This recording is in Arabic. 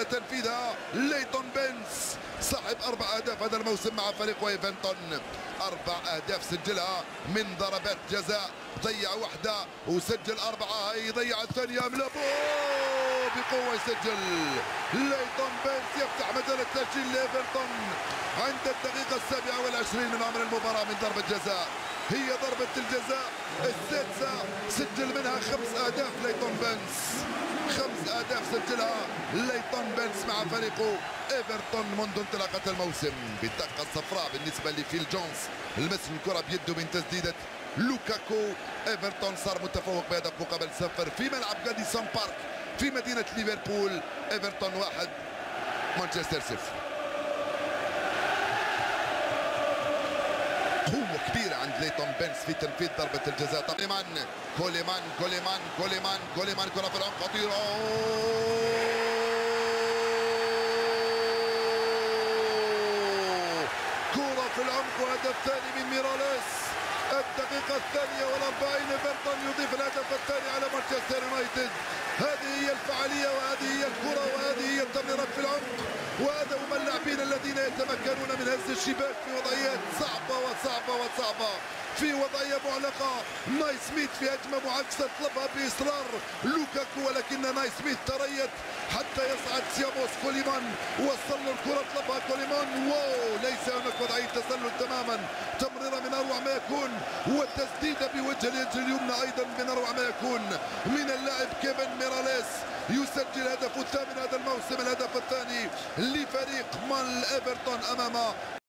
يتم تنفيذها. ليتون بينس صاحب 4 أهداف هذا الموسم مع فريق ايفرتون، 4 أهداف سجلها من ضربات جزاء، ضيع واحدة وسجل 4، يضيع الثانية من بقوة يسجل. ليتون بينس يفتح مجال التسجيل لإيفرتون عند الدقيقة 27 من عمر المباراة من ضربة جزاء، هي ضربة الجزاء السادسة سجل منها 5 أهداف ليتون بينس، 5 أهداف سجلها ليتون بينس مع فريقه ايفرتون منذ انطلاقة الموسم. بالدقة الصفراء بالنسبة لفيل جونز، لمس الكرة بيده من تسديدة لوكاكو. ايفرتون صار متفوق بهدف مقابل 0 في ملعب جاديسون بارك في مدينة ليفربول. ايفرتون 1 مانشستر 0. قوة كبيرة عند ليتون بينس في تنفيذ ضربة الجزاء. كوليمان كرة في العمق خطيرة، كرة في العمق وهدف ثاني من ميراليس. الدقيقة 42 ايفرتون يضيف الهدف الثاني على مانشستر يونايتد. هذه هي الفعالية وهذه هي الكرة وهذه هي التمريرات في العمق، وهذا هم اللاعبين الذين يتمكنون من هز الشباك في وضعيات صعبة في وضعية معلقة. ناي سميث في هجمة معاكسة طلبها بإصرار لوكاكو، ولكن ناي سميث تريث حتى يصعد سياموس. كوليمان وصل له الكرة، طلبها كوليمان، ليس هناك وضعية تسلل تماما. تمريرة من أروع ما يكون، والتسديدة بوجه اليد اليمنى أيضا من أروع ما يكون من اللاعب كيفن ميراليس. يسجل هدفه الثامن هذا الموسم، الهدف الثاني لفريق مال ايفرتون أمام